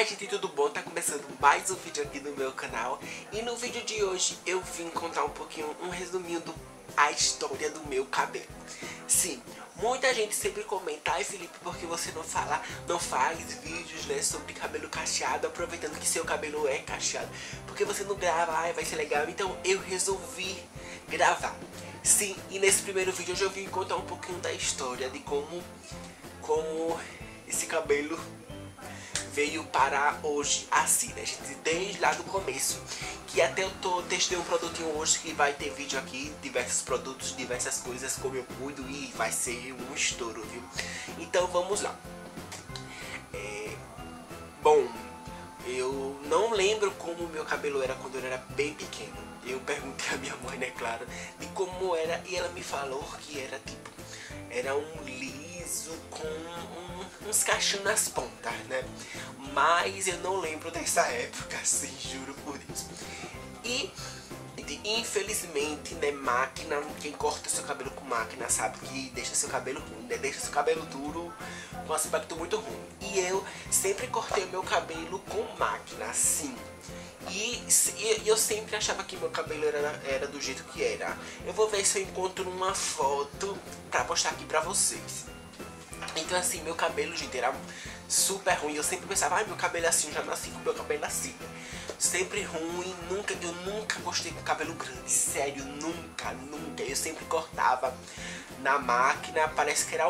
Ai gente, tudo bom? Tá começando mais um vídeo aqui no meu canal. E no vídeo de hoje eu vim contar um pouquinho, um resuminho a história do meu cabelo. Sim, muita gente sempre comenta: ai Felipe, por que você não faz vídeos, né, sobre cabelo cacheado, aproveitando que seu cabelo é cacheado? Porque você não grava? Ai, vai ser legal. Então eu resolvi gravar. Sim, e nesse primeiro vídeo eu vim contar um pouquinho da história de como esse cabelo veio parar hoje assim, né, gente? Desde lá do começo, que até eu testei um produtinho hoje que vai ter vídeo aqui, diversos produtos, diversas coisas, como eu cuido, e vai ser um estouro, viu? Então vamos lá. Bom, eu não lembro como o meu cabelo era quando eu era bem pequeno. Eu perguntei à minha mãe, né, claro, de como era, e ela me falou que era tipo, era um liso com uns cachinhos nas pontas, né? Mas eu não lembro dessa época, assim, juro por Deus. E infelizmente, né, máquina, quem corta seu cabelo com máquina sabe que deixa seu cabelo ruim, né? Deixa seu cabelo duro, com um aspecto muito ruim. E eu sempre cortei o meu cabelo com máquina, assim. E eu sempre achava que meu cabelo era do jeito que era. Eu vou ver se eu encontro uma foto pra postar aqui pra vocês. Então assim, meu cabelo, gente, era super ruim. Eu sempre pensava: ai, meu cabelo é assim, eu já nasci com meu cabelo assim. Sempre ruim, eu nunca gostei com cabelo grande. Sério, nunca. Eu sempre cortava na máquina, parece que era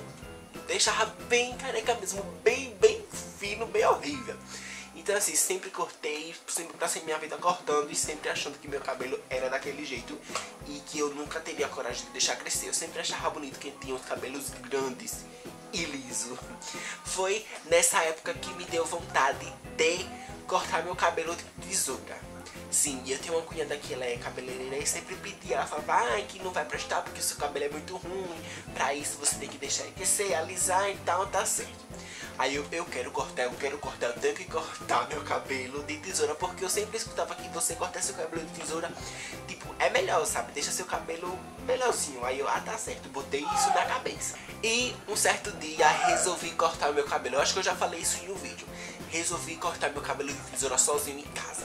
deixava bem careca mesmo, bem fino, bem horrível. Então assim, sempre cortei, sempre passei minha vida cortando e sempre achando que meu cabelo era daquele jeito e que eu nunca teria coragem de deixar crescer. Eu sempre achava bonito quem tinha os cabelos grandes e liso. Foi nessa época que me deu vontade de cortar meu cabelo de tesoura. Sim, e eu tenho uma cunhada que ela é cabeleireira e sempre pedia, ela falava: ai, que não vai prestar porque o seu cabelo é muito ruim, pra isso você tem que deixar crescer, alisar e tal, tá certo. Aí eu quero cortar, eu tenho que cortar meu cabelo de tesoura, porque eu sempre escutava que você cortar seu cabelo de tesoura, tipo, é melhor, sabe? Deixa seu cabelo melhorzinho. Aí eu, tá certo, botei isso na cabeça. E um certo dia resolvi cortar o meu cabelo, eu acho que eu já falei isso em um vídeo. Resolvi cortar meu cabelo de tesoura sozinho em casa.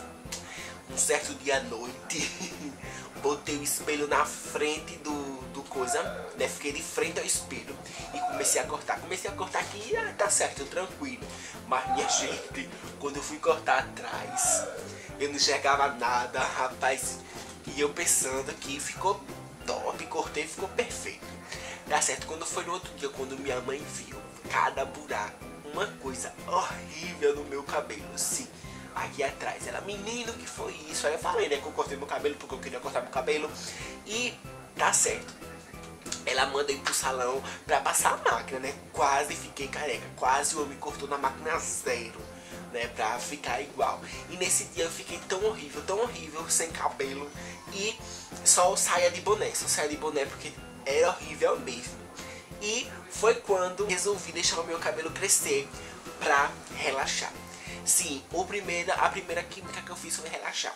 Um certo dia à noite, botei o espelho na frente do coisa, né? Fiquei de frente ao espelho e comecei a cortar. Aqui, tá certo, tranquilo. Mas minha gente, quando eu fui cortar atrás, eu não enxergava nada, rapaz. E eu pensando que ficou top, cortei, ficou perfeito. Tá certo, quando foi no outro dia, quando minha mãe viu cada buraco, uma coisa horrível no meu cabelo, sim. Aqui atrás, ela: menino, que foi isso? Aí eu falei, né, que eu cortei meu cabelo porque eu queria cortar meu cabelo. E tá certo, ela manda ir pro salão pra passar a máquina, né? Quase fiquei careca, quase o homem cortou na máquina zero, né, pra ficar igual. E nesse dia eu fiquei tão horrível, sem cabelo e só saia de boné, porque era horrível mesmo. E foi quando resolvi deixar o meu cabelo crescer pra relaxar. Sim, a primeira química que eu fiz foi relaxar.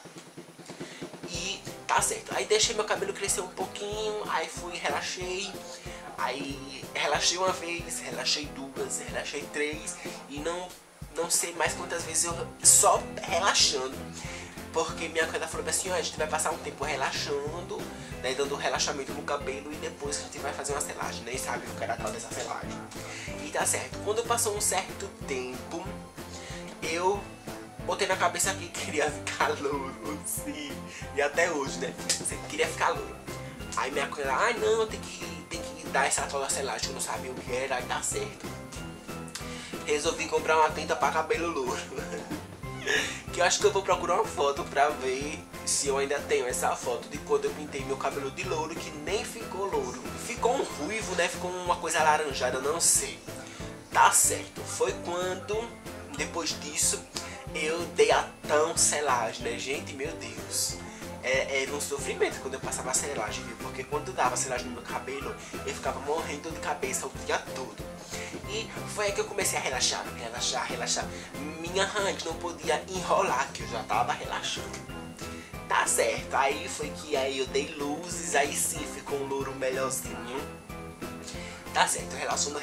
E tá certo, aí deixei meu cabelo crescer um pouquinho, aí relaxei. Aí relaxei uma vez, relaxei duas, relaxei três. E não sei mais quantas vezes eu só relaxando. Porque minha cunhada falou assim: ó, a gente vai passar um tempo relaxando, né, dando relaxamento no cabelo, e depois a gente vai fazer uma selagem. Nem sabe o que era tal dessa selagem. E tá certo, quando passou um certo tempo, eu botei na cabeça que queria ficar louro, sim. E até hoje, né, sempre queria ficar louro. Aí minha cunhada: ai não, tem que dar essa tal da selagem, eu não sabia o que era. Aí tá certo, resolvi comprar uma tinta pra cabelo louro. Que eu acho que eu vou procurar uma foto pra ver se eu ainda tenho essa foto de quando eu pintei meu cabelo de louro, que nem ficou louro. Ficou um ruivo, né, ficou uma coisa alaranjada, não sei. Tá certo, foi quando, depois disso, eu dei a tão selagem, né, gente, meu Deus. Era um sofrimento quando eu passava a selagem, viu? Porque quando eu dava selagem no meu cabelo, eu ficava morrendo de cabeça o dia todo. E foi aí que eu comecei a relaxar. Minha hand não podia enrolar, que eu já tava relaxando. Tá certo, aí foi que aí eu dei luzes, aí sim ficou um louro melhorzinho. Tá certo, relaxando.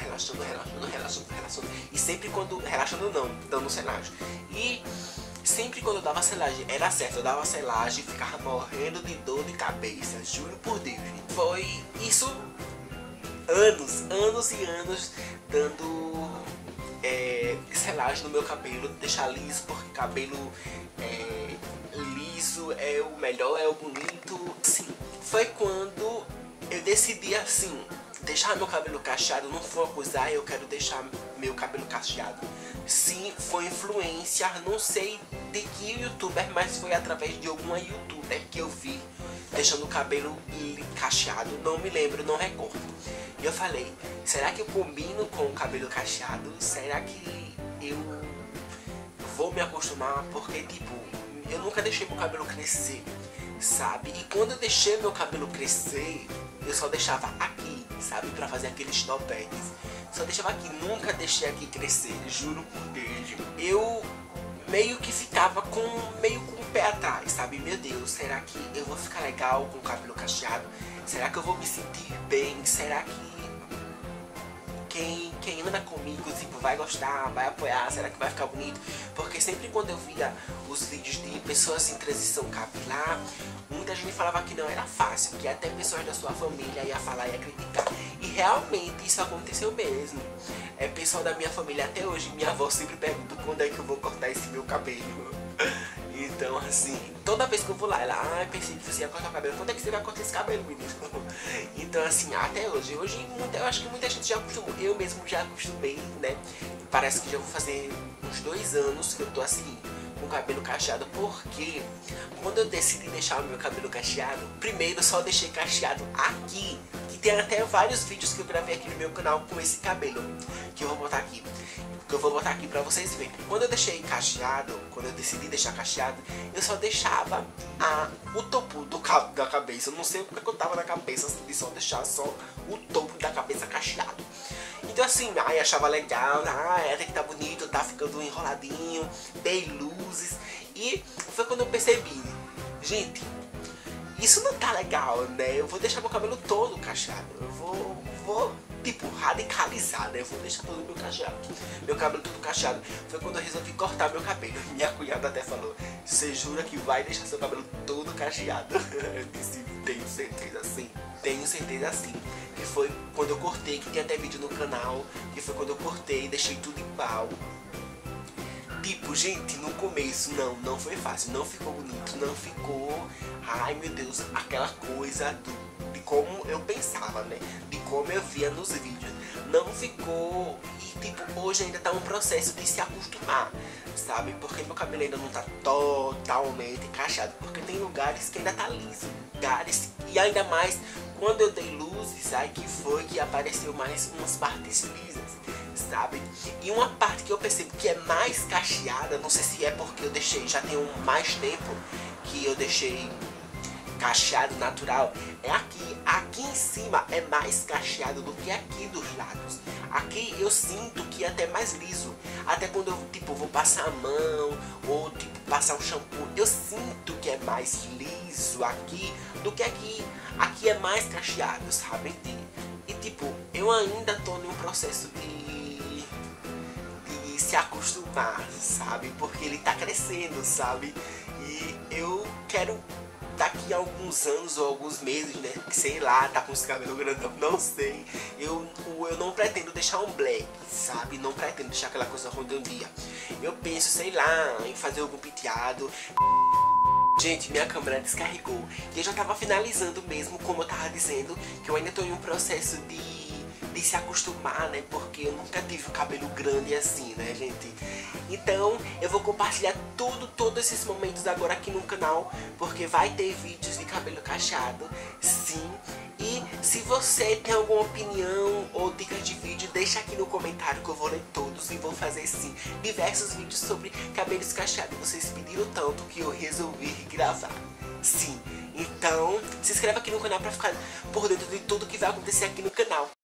E sempre quando... Relaxando não, dando selagem. E sempre quando eu dava selagem, era certo, eu dava selagem e ficava morrendo de dor de cabeça. Juro por Deus, gente. Foi isso anos e anos dando selagem no meu cabelo, deixar liso, porque cabelo liso é o melhor, é o bonito. Sim, foi quando eu decidi assim, deixar meu cabelo cacheado. Não foi uma coisa, eu quero deixar meu cabelo cacheado. Sim, foi influência, não sei de que youtuber, mas foi através de alguma youtuber que eu vi deixando o cabelo cacheado. Não me lembro, não recordo. E eu falei, será que eu combino com o cabelo cacheado? Será que eu vou me acostumar? Porque tipo, eu nunca deixei meu cabelo crescer, sabe? E quando eu deixei meu cabelo crescer, eu só deixava aqui, sabe? Pra fazer aqueles topetes. Só deixava aqui, nunca deixei aqui crescer, juro por Deus. Eu meio que ficava com o pé atrás, sabe? Meu Deus, será que eu vou ficar legal com o cabelo cacheado? Será que eu vou me sentir bem? Será que quem anda comigo, tipo, vai gostar, vai apoiar? Será que vai ficar bonito? Porque sempre quando eu via os vídeos de pessoas em transição capilar, muita gente falava que não era fácil, que até pessoas da sua família ia falar e ia criticar. E realmente isso aconteceu mesmo. Pessoal da minha família até hoje, minha avó sempre pergunta quando é que eu vou cortar esse meu cabelo. Então assim, toda vez que eu vou lá, ela, pensei que você ia cortar o cabelo, quando é que você vai cortar esse cabelo, menino? Então assim, até hoje, eu acho que muita gente já acostumou, eu mesmo já acostumei, né? Parece que já vou fazer uns 2 anos que eu tô assim, com o cabelo cacheado, porque quando eu decidi deixar o meu cabelo cacheado, primeiro só deixei cacheado aqui, que tem até vários vídeos que eu gravei aqui no meu canal com esse cabelo, que eu vou botar aqui. Que eu vou botar aqui pra vocês verem. Quando eu deixei cacheado, quando eu decidi deixar cacheado, eu só deixava o topo da cabeça. Eu não sei porque eu tava na cabeça de só deixar só o topo da cabeça cacheado. Então assim, aí achava legal, até que tá bonito, tá ficando enroladinho, bem luzes. E foi quando eu percebi, gente, isso não tá legal, né? Eu vou deixar meu cabelo todo cacheado. Eu vou tipo, radicalizar, né? Eu vou deixar todo meu cacheado. Meu cabelo todo cacheado. Foi quando eu resolvi cortar meu cabelo. Minha cunhada até falou, você jura que vai deixar seu cabelo todo cacheado? Eu disse, tenho certeza sim. Tenho certeza sim. Que foi quando eu cortei, que tem até vídeo no canal. Que foi quando eu cortei, deixei tudo igual. Tipo, gente, no começo não foi fácil, não ficou bonito, não ficou, ai meu Deus, aquela coisa de como eu pensava, né, de como eu via nos vídeos, não ficou. E tipo, hoje ainda tá um processo de se acostumar, sabe, porque meu cabelo ainda não tá totalmente cacheado, porque tem lugares que ainda tá liso, lugares, e ainda mais quando eu dei luzes, aí que foi que apareceu mais umas partes lisas, sabe? E uma parte que eu percebo que é mais cacheada, não sei se é porque eu deixei, já tem mais tempo que eu deixei cacheado natural, é aqui em cima é mais cacheado do que aqui dos lados. Aqui eu sinto que é até mais liso, até quando eu tipo vou passar a mão ou tipo passar um shampoo, eu sinto que é mais liso aqui do que aqui. Aqui é mais cacheado, sabe? E tipo, eu ainda tô num processo de se acostumar, sabe? Porque ele tá crescendo, sabe? E eu quero daqui a alguns anos ou alguns meses, né? Sei lá, tá com os cabelos grandão, não sei. Eu não pretendo deixar um black, sabe? Não pretendo deixar aquela coisa redondinha. Eu penso, sei lá, em fazer algum penteado. Gente, minha câmera descarregou. E eu já tava finalizando mesmo, como eu tava dizendo, que eu ainda tô em um processo de se acostumar, né? Porque eu nunca tive um cabelo grande assim, né, gente? Então, eu vou compartilhar todos esses momentos agora aqui no canal, porque vai ter vídeos de cabelo cacheado, sim. E se você tem alguma opinião ou dicas de vídeo, deixa aqui no comentário que eu vou ler todos e vou fazer, sim, diversos vídeos sobre cabelos cacheados. Vocês pediram tanto que eu resolvi gravar, sim. Então, se inscreva aqui no canal pra ficar por dentro de tudo que vai acontecer aqui no canal.